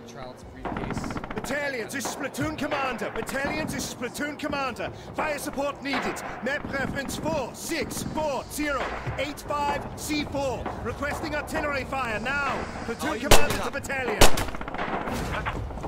child's briefcase. Battalions, this is Platoon Commander. Battalions, this is Platoon Commander. Fire support needed. Map reference 464085C4. Requesting artillery fire now. Platoon Commander to battalion.